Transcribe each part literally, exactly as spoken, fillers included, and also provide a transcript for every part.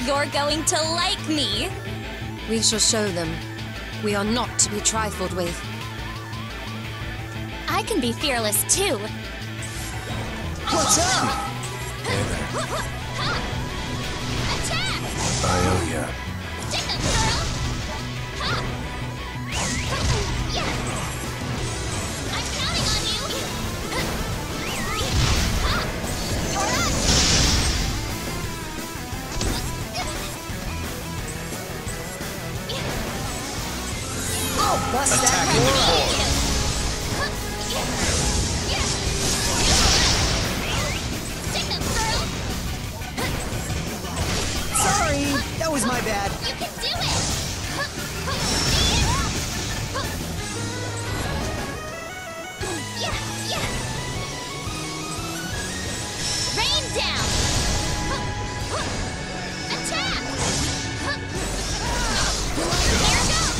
You're going to like me! We shall show them. We are not to be trifled with. I can be fearless too. What's up? Hey there. Attack! I owe ya. Stick 'em, girl! Ha! Yeah! I'm counting on you! Ha! You're up! Oh, bust that Attacking the door. core. Stick 'em, girl! Sorry, that was my bad. You can do it! Yeah, yeah. Rain down! Attack! There goes!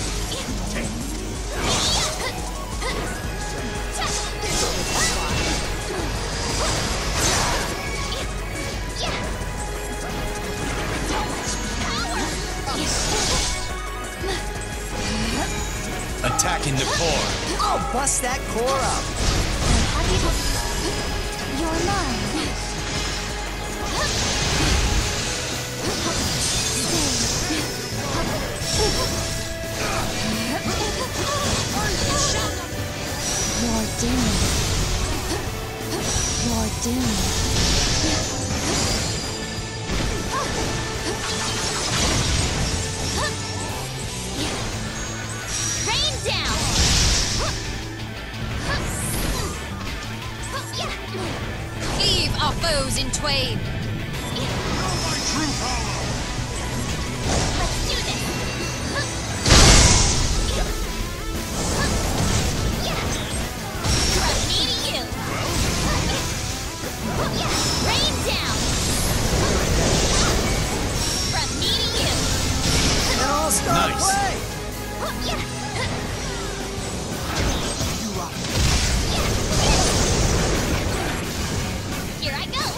Attacking the core. Oh, bust that core up. You're mine. You're doomed. You're doomed. Rain down! Heave our foes in twain! Let's do this! From me to you! Rain down! From me to you! And I'll start Nice. play. Here I go!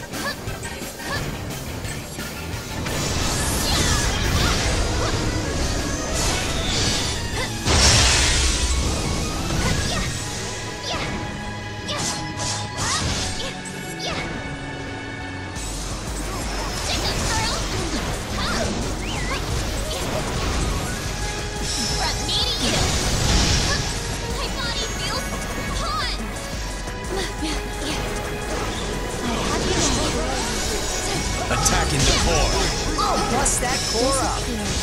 From me to you! My body feels hot! Attacking the core. Oh, bust that core up.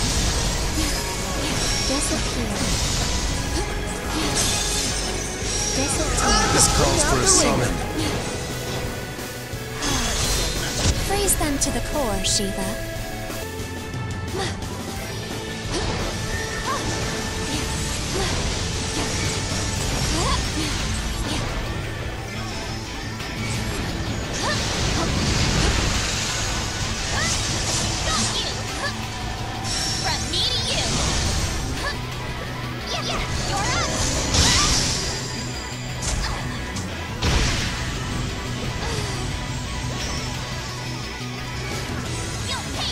Disappear. This calls for a summon. Freeze them to the core, Shiva. Got you! From me to you! Yeah, yeah, you're up! You'll pay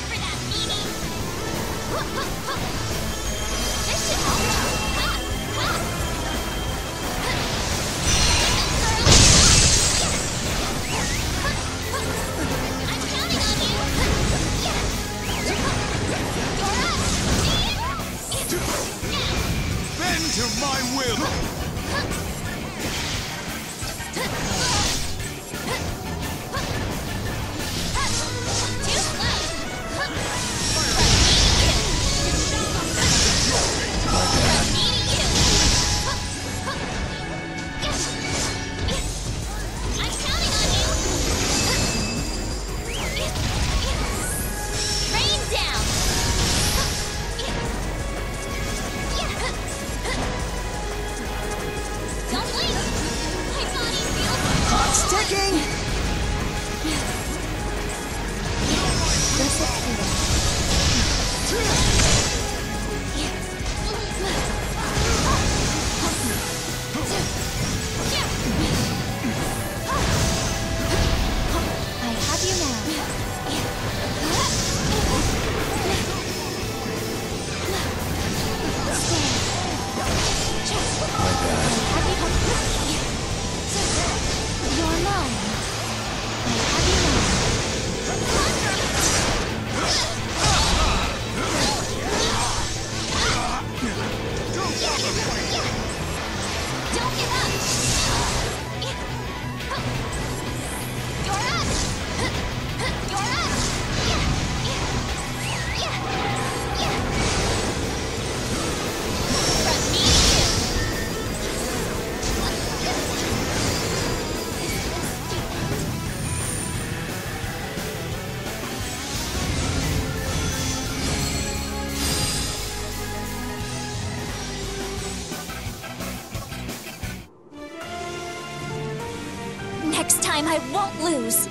time I won't lose.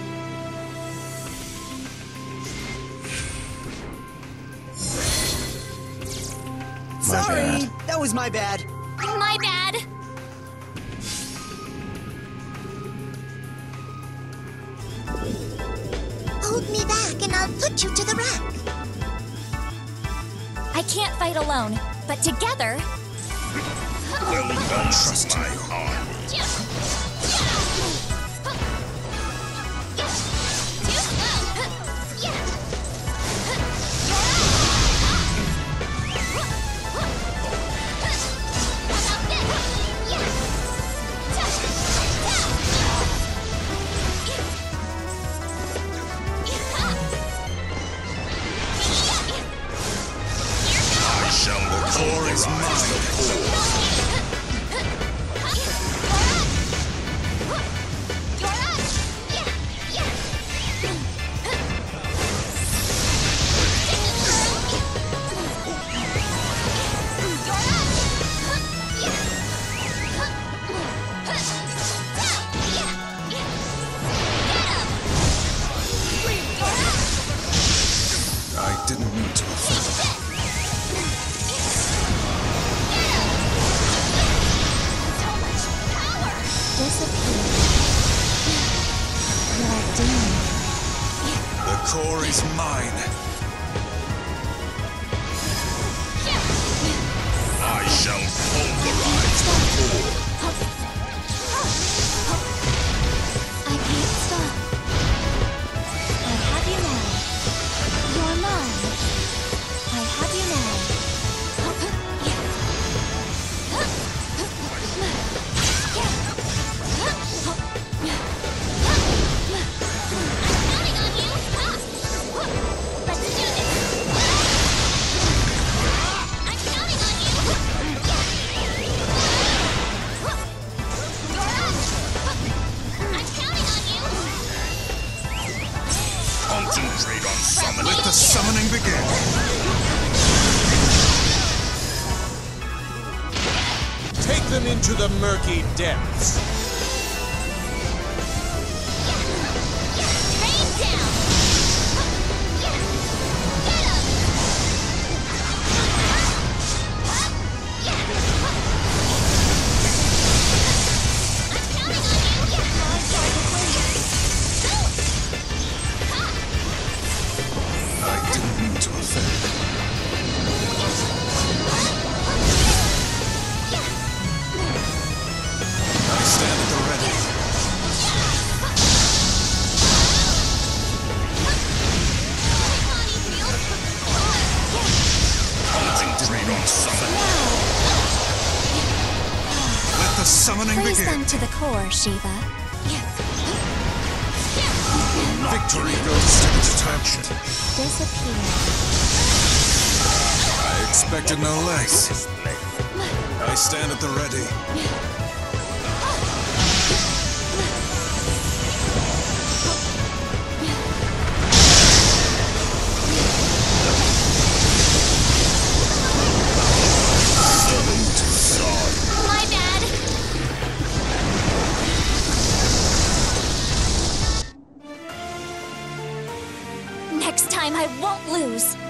Sorry, bad. that was my bad. My bad. Hold me back and I'll put you to the rack. I can't fight alone, but together. Well done, trust my heart. I shall the core is mine. I didn't mean to offend. Disappear. You're doomed. The core is mine. I shall pulverize the core. I can't stop. I have you now. You're mine. I have you now. Concentrate on summoning. Let the summoning begin. Take them into the murky depths. Rain down. I didn't mean to offend. I stand at the ready. Concentrate on summoning. Let the summoning Freeze begin. them to the core, Shiva. Victory goes to the detection. Disappear. I expected no less. I stand at the ready. My bad. Next time I won't lose.